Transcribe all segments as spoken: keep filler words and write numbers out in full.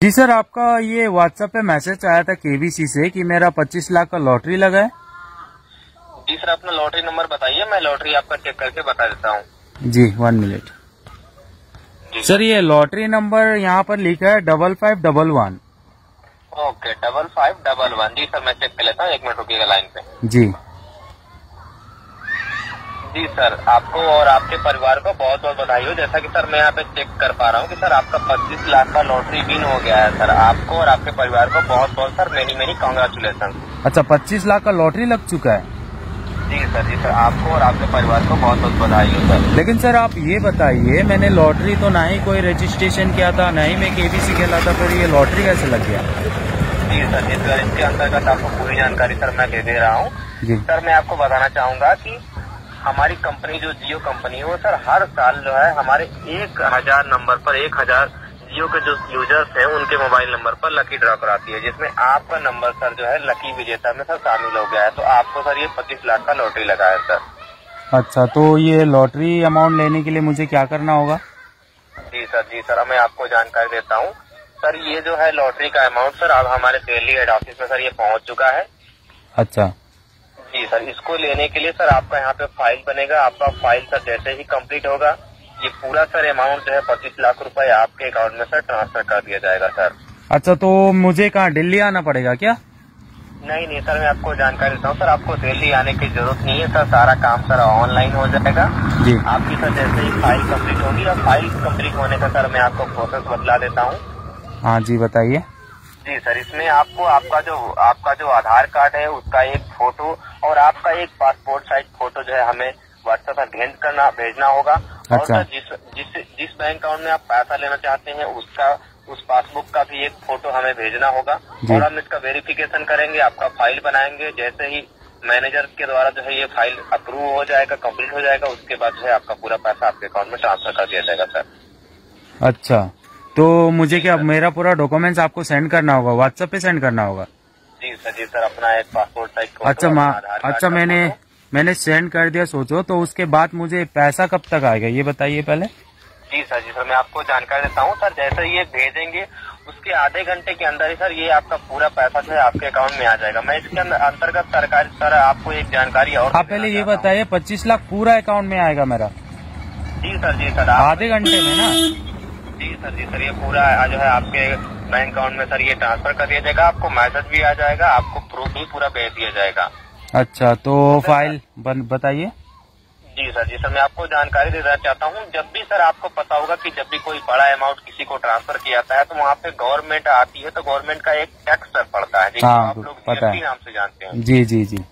जी sir, आपका ये WhatsApp पे मैसेज आया था केबीसी से कि मेरा पच्चीस लाख का लॉटरी लगा है। जी सर, अपना लॉटरी नंबर बताइए, मैं लॉटरी आपका चेक करके बता देता हूँ। जी वन मिनट सर, ये लॉटरी नंबर यहाँ पर लिखा है double five double one. Okay, double five double one. जी सर, मैं चेक कर लेता हूँ, एक मिनट रुकिएगा लाइन पे। जी जी सर, आपको और आपके परिवार को बहुत बहुत बधाई हो। जैसा कि सर मैं यहाँ पे चेक कर पा रहा हूँ कि सर आपका पच्चीस लाख का लॉटरी विन हो गया है। सर आपको और आपके परिवार को बहुत बहुत सर मेनी मेनी कांग्रेचुलेसन। अच्छा, पच्चीस लाख का लॉटरी लग चुका है। जी सर, जी सर, आपको और आपके परिवार को बहुत बहुत बधाई हो सर। लेकिन सर आप ये बताइए, मैंने लॉटरी तो ना ही कोई रजिस्ट्रेशन किया था, ना ही मैं केबीसी खेला था, फिर ये लॉटरी कैसे लग गया? जी सर, जी सर, इसके अंतर्गत आपको पूरी जानकारी सर मैं दे दे रहा हूँ। जी सर, मैं आपको बताना चाहूंगा कि हमारी कंपनी जो जियो कंपनी है वो सर हर साल जो है हमारे एक हजार नंबर पर एक हजार जियो के जो यूजर्स हैं उनके मोबाइल नंबर पर लकी ड्रॉ कराती है, जिसमें आपका नंबर सर जो है लकी विजेता में सर शामिल हो गया है। तो आपको सर ये पच्चीस लाख का लॉटरी लगा है सर। अच्छा, तो ये लॉटरी अमाउंट लेने के लिए मुझे क्या करना होगा? जी सर, जी सर, मैं आपको जानकारी देता हूँ। सर ये जो है लॉटरी का अमाउंट सर अब हमारे दिल्ली हेड ऑफिस में सर ये पहुँच चुका है। अच्छा जी सर, इसको लेने के लिए सर आपका यहाँ पे फाइल बनेगा। आपका फाइल सर जैसे ही कंप्लीट होगा ये पूरा सर अमाउंट जो है पच्चीस लाख रुपए आपके अकाउंट में सर ट्रांसफर कर दिया जाएगा सर। अच्छा, तो मुझे कहाँ दिल्ली आना पड़ेगा क्या? नहीं नहीं सर, मैं आपको जानकारी देता हूँ सर, आपको दिल्ली आने की जरूरत नहीं है सर, सारा काम सर ऑनलाइन हो जाएगा। जी आपकी सर जैसे ही फाइल कंप्लीट होगी और फाइल कंप्लीट होने का सर मैं आपको प्रोसेस बतला देता हूँ। हाँ जी बताइए। जी सर, इसमें आपको आपका जो आपका जो आधार कार्ड है उसका एक फोटो और आपका एक पासपोर्ट साइज फोटो जो है हमें व्हाट्सएप पर भेज करना भेजना होगा। अच्छा। और सर जिस जिस जिस बैंक अकाउंट में आप पैसा लेना चाहते हैं उसका उस पासबुक का भी एक फोटो हमें भेजना होगा और हम इसका वेरिफिकेशन करेंगे, आपका फाइल बनाएंगे। जैसे ही मैनेजर के द्वारा जो है ये फाइल अप्रूव हो जाएगा, कंप्लीट हो जाएगा, उसके बाद जो है आपका पूरा पैसा आपके अकाउंट में ट्रांसफर कर दिया जाएगा सर। अच्छा, तो मुझे क्या मेरा पूरा डॉक्यूमेंट्स आपको सेंड करना होगा, व्हाट्सएप पे सेंड करना होगा? जी सर, जी सर, अपना एक पासपोर्ट साइज फोटो। अच्छा माँ, अच्छा मैंने मैंने सेंड कर दिया सोचो, तो उसके बाद मुझे पैसा कब तक आएगा ये बताइए पहले। जी सर, जी सर, मैं आपको जानकारी देता हूँ सर। जैसे ही ये भेजेंगे उसके आधे घंटे के अंदर ही सर ये आपका पूरा पैसा जो है आपके अकाउंट में आ जाएगा। मैं इसके अंतर्गत सरकारी सर आपको एक जानकारी और आप पहले ये बताइए, पच्चीस लाख पूरा अकाउंट में आएगा मेरा? जी सर, जी सर, आधे घंटे में ना? जी सर, जी सर, ये पूरा जो है आपके बैंक अकाउंट में सर ये ट्रांसफर कर दिया जाएगा। आपको मैसेज भी आ जाएगा, आपको प्रूफ भी पूरा भेज दिया जाएगा। अच्छा, तो फाइल बताइए। जी सर, जी सर, मैं आपको जानकारी देना चाहता हूँ। जब भी सर आपको पता होगा कि जब भी कोई बड़ा अमाउंट किसी को ट्रांसफर किया जाता है तो वहाँ पे गवर्नमेंट आती है, तो गवर्नमेंट का एक टैक्स सर पड़ता है जिसको हाँ, आप लोग पता है, जीएसटी नाम से जानते हैं। जी जी जी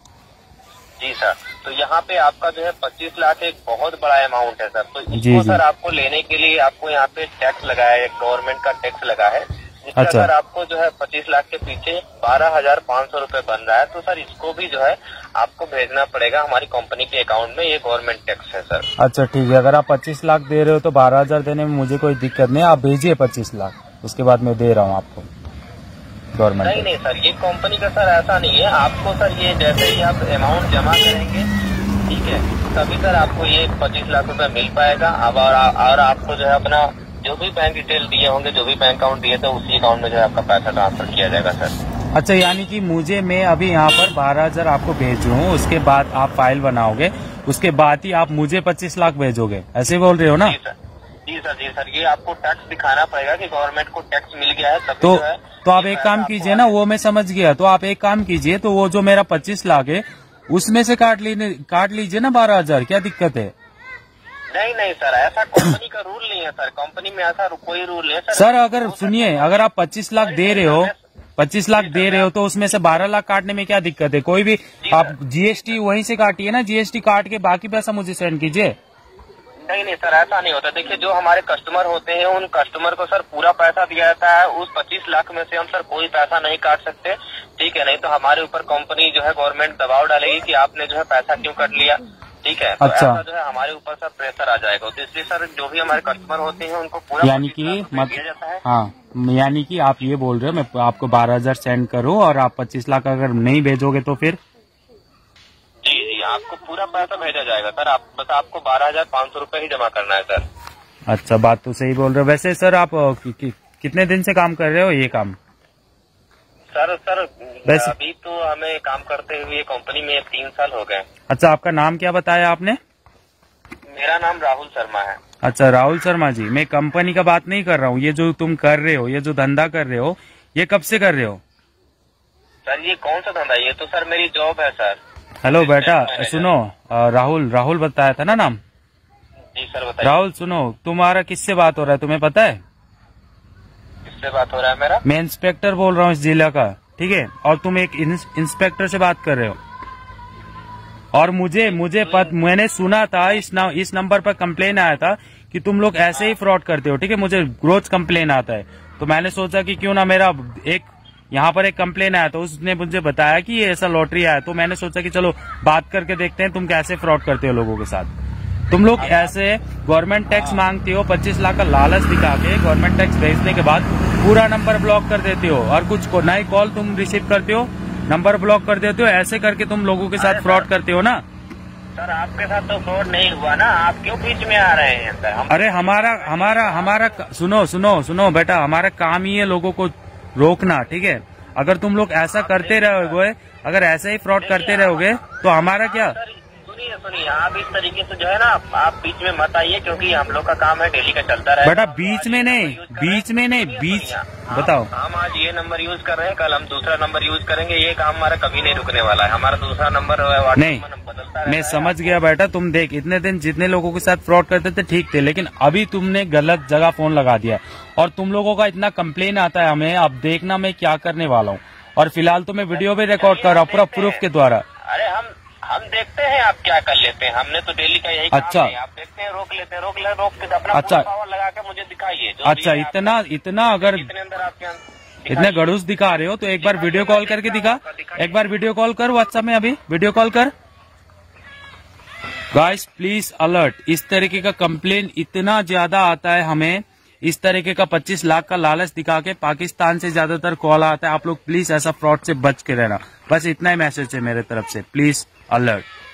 जी सर, तो यहाँ पे आपका जो है पच्चीस लाख एक बहुत बड़ा अमाउंट है सर। तो जी, इसको जी। सर आपको लेने के लिए आपको यहाँ पे टैक्स लगा है, गवर्नमेंट का टैक्स लगा है, जिसका अच्छा। सर आपको जो है पच्चीस लाख के पीछे बारह हजार पाँच सौ रूपये बन रहा है। तो सर इसको भी जो है आपको भेजना पड़ेगा हमारी कंपनी के अकाउंट में, ये गवर्नमेंट टैक्स है सर। अच्छा ठीक है, अगर आप पच्चीस लाख दे रहे हो तो बारह हजार देने में मुझे कोई दिक्कत नहीं, आप भेजिए पच्चीस लाख, उसके बाद मैं दे रहा हूँ आपको गवर्नमेंट। नहीं नहीं सर, ये कंपनी का सर ऐसा नहीं है। आपको सर ये जैसे ही आप अमाउंट जमा करेंगे, ठीक है, तभी सर आपको ये पच्चीस लाख रुपए मिल पाएगा। अब और, और आपको जो है अपना जो भी बैंक डिटेल दिए होंगे, जो भी बैंक अकाउंट दिए थे उसी अकाउंट में जो है आपका पैसा ट्रांसफर किया जाएगा सर। अच्छा, यानी कि मुझे मैं अभी यहाँ पर बारह हजार आपको भेज रहा हूँ, उसके बाद आप फाइल बनाओगे, उसके बाद ही आप मुझे पच्चीस लाख भेजोगे, ऐसे बोल रहे हो ना? जी सर, जी सर, जी सर, ये आपको टैक्स दिखाना पड़ेगा कि गवर्नमेंट को टैक्स मिल गया है तभी तो जो है। तो आप एक काम कीजिए ना, वो मैं समझ गया, तो आप एक काम कीजिए, तो वो जो मेरा पच्चीस लाख है उसमें से काट लीजिए काट लीजिए ना बारह हजार, क्या दिक्कत है? नहीं नहीं सर, ऐसा कंपनी का रूल नहीं है सर, कंपनी में ऐसा कोई रूल नहीं है सर। सर अगर सुनिए, अगर आप पच्चीस लाख दे रहे हो पच्चीस लाख दे रहे हो तो उसमें से बारह लाख काटने में क्या दिक्कत है? कोई भी आप जीएसटी वहीं से काटिए ना, जीएसटी काट के बाकी पैसा मुझे सेंड कीजिए। नहीं नहीं सर, ऐसा नहीं होता। देखिए, जो हमारे कस्टमर होते हैं उन कस्टमर को सर पूरा पैसा दिया जाता है। उस पच्चीस लाख में से हम सर कोई पैसा नहीं काट सकते, ठीक है, नहीं तो हमारे ऊपर कंपनी जो है गवर्नमेंट दबाव डालेगी कि आपने जो है पैसा क्यों कट लिया, ठीक है। तो अच्छा। ऐसा जो है हमारे ऊपर सर प्रेशर आ जाएगा। तो इसलिए सर जो भी हमारे कस्टमर होते हैं उनको पूरा यानी कि मत दिया जाता है। हाँ, यानी कि आप ये बोल रहे हो मैं आपको बारह हजार सेंड करूँ और आप पच्चीस लाख अगर नहीं भेजोगे तो फिर? जी जी, आपको पूरा पैसा भेजा जाएगा सर। आप बस आपको बारह हजार पाँच सौ रूपये ही जमा करना है सर। अच्छा, बात तो सही बोल रहे हो। वैसे सर आप कि, कि, कितने दिन से काम कर रहे हो ये काम? सर सर वैसे- अभी तो हमें काम करते हुए कंपनी में तीन साल हो गए। अच्छा, आपका नाम क्या बताया आपने? मेरा नाम राहुल शर्मा है। अच्छा राहुल शर्मा जी, मैं कंपनी का बात नहीं कर रहा हूँ। ये जो तुम कर रहे हो, ये जो धंधा कर रहे हो, ये कब से कर रहे हो? सर ये कौन सा धंधा? ये तो सर मेरी जॉब है सर। हेलो बेटा सुनो, अ, राहुल राहुल बताया था ना नाम? जी सर बताइए। राहुल सुनो, तुम्हारा किससे बात हो रहा है तुम्हें पता है? किससे बात हो रहा है मेरा? मैं इंस्पेक्टर बोल रहा हूँ इस जिला का, ठीक है? और तुम एक इंस्पेक्टर से बात कर रहे हो। और मुझे मुझे पत, मैंने सुना था इस न, इस नंबर पर कंप्लेन आया था कि तुम लोग ऐसे ही फ्रॉड करते हो, ठीक है? मुझे रोज कंप्लेन आता है, तो मैंने सोचा कि क्यों ना मेरा एक यहाँ पर एक कंप्लेन आया, तो उसने मुझे बताया कि ये ऐसा लॉटरी आया, तो मैंने सोचा कि चलो बात करके देखते हैं तुम कैसे फ्रॉड करते हो लोगों के साथ। तुम लोग ऐसे गवर्नमेंट टैक्स मांगते हो, पच्चीस लाख का लालच दिखा के गवर्नमेंट टैक्स भेजने के बाद पूरा नंबर ब्लॉक कर देते हो, और कुछ को नई कॉल तुम रिसीव करते हो, नंबर ब्लॉक कर देते हो। ऐसे करके तुम लोगों के साथ फ्रॉड करते हो ना। सर आपके साथ तो फ्रॉड नहीं हुआ ना, आप क्यों बीच में आ रहे हैं सर? हम अरे हमारा हमारा हमारा सुनो सुनो सुनो बेटा, हमारा काम ही है लोगों को रोकना, ठीक है? अगर तुम लोग ऐसा करते रहोगे, अगर ऐसे ही फ्रॉड करते रहोगे तो हमारा क्या? सुनिए सुनिए, आप इस तरीके से जो है ना, आप बीच में मत आइए, क्योंकि हम लोग का काम है डेली का चलता रहे। बेटा बीच में नहीं, बीच में नहीं, बीच बताओ। हम आज ये नंबर यूज कर रहे हैं, कल हम दूसरा नंबर यूज करेंगे, ये काम हमारा कभी नहीं रुकने वाला है। हमारा दूसरा नंबर नहीं, मैं समझ गया बेटा। तुम देख, इतने दिन जितने लोगों के साथ फ्रॉड करते थे ठीक थे, लेकिन अभी तुमने गलत जगह फोन लगा दिया, और तुम लोगों का इतना कंप्लेन आता है हमें। अब देखना मैं क्या करने वाला हूँ, और फिलहाल तो मैं वीडियो भी रिकॉर्ड कर रहा हूँ पूरा प्रूफ के द्वारा। अरे हम हम देखते हैं आप क्या कर लेते हैं, हमने तो डेली का यही अच्छा। काम है। आप देखते हैं, रोक लेते हैं, रोक ले रोक के अपना अच्छा। पावर लगा के मुझे दिखाइए। अच्छा, इतना इतना अगर इतने अंदर आपके इतने गड़ूस दिखा रहे हो तो एक बार वीडियो कॉल करके दिखा, एक बार वीडियो कॉल कर व्हाट्सएप में, अभी वीडियो कॉल कर। गाइस प्लीज अलर्ट, इस तरीके का कंप्लेन इतना ज्यादा आता है हमें, इस तरीके का पच्चीस लाख का लालच दिखा के पाकिस्तान से ज्यादातर कॉल आता है। आप लोग प्लीज ऐसा फ्रॉड से बच के रहना। बस इतना ही मैसेज है मेरे तरफ से, प्लीज अलर्ट।